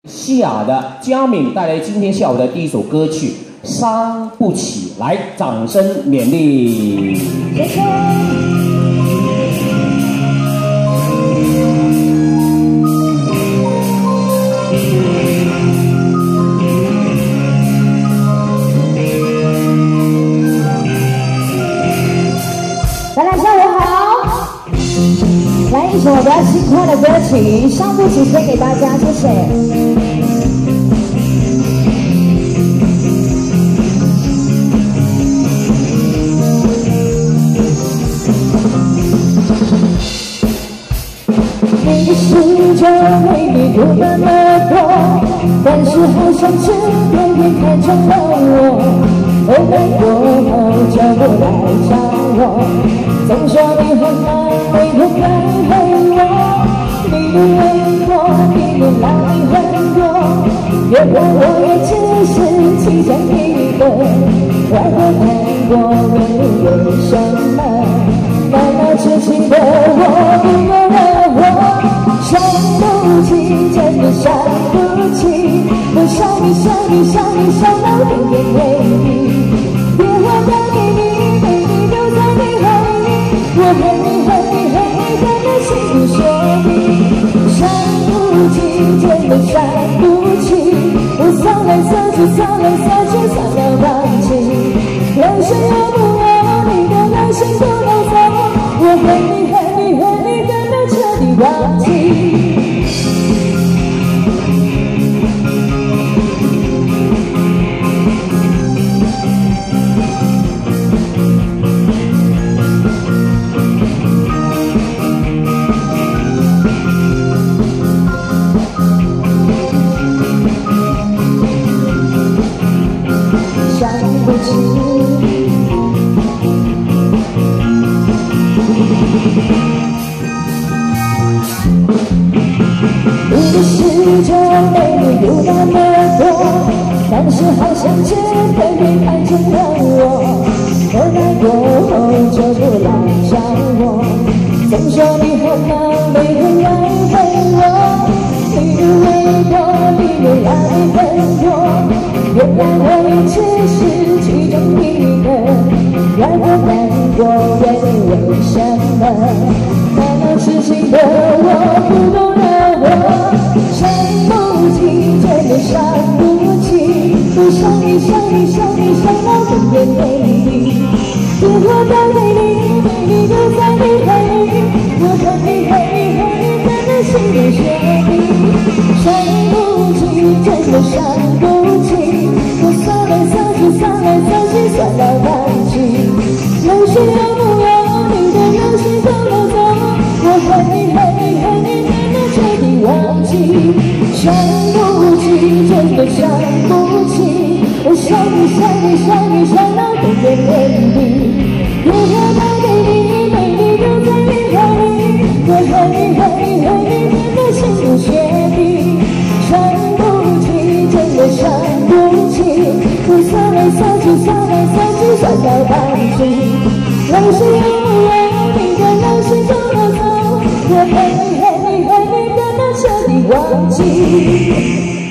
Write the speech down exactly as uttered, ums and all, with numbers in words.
西亚的佳敏带来今天下午的第一首歌曲《伤不起》，来，掌声勉励。谢谢。 大家下午好，来一首我比较喜欢的歌曲《伤不起》献给大家，谢谢。你的世界未必有那么多，但是好像只偏偏看中了我，而难过后就不来找我，总说你很难为很难恨我，你的微博比你哪里很多，原来我也只是其中一个，让我难过原因为什么？难道痴情的我不够了我？伤不起，真的伤不起，我想你想你想你想到天天回忆，电话打给你，每天都在你怀里，我恨你恨你恨你恨得心不说理，伤不起，真的伤不起，我扫来扫去扫来扫去扫到放弃，人生有不有你的任性不能走，我恨你恨你恨你恨得彻底忘记。伤不起，你的世界美丽有那么多，但是好像只偏偏看中了我，而难过后就不来找我，总说你很忙没人来陪我，你的微博里面爱很多，原来我也只是其中一个，让我难过原因为什么？难道痴情的我不懂了我？伤不起，真的伤不起，我想你想你想你想到天天回忆，电话打给你，每你都在你怀里，我恨你恨你恨你恨得心都血滴，伤不起，真的伤不起，我扫来扫去扫来扫去扫到放弃，有谁有不有你的任性都能走，我恨你恨你恨你恨得彻底忘记，伤不起，真的伤不起，我想你想你想你想到天天回忆，电话打给你，每你都在你怀里，我恨你恨你恨你恨得心如血滴，伤不起，真的伤不起，我扫来扫去扫来扫去扫到放弃，有谁有不有你的任性都能走，我恨你恨你恨你恨得彻底忘记。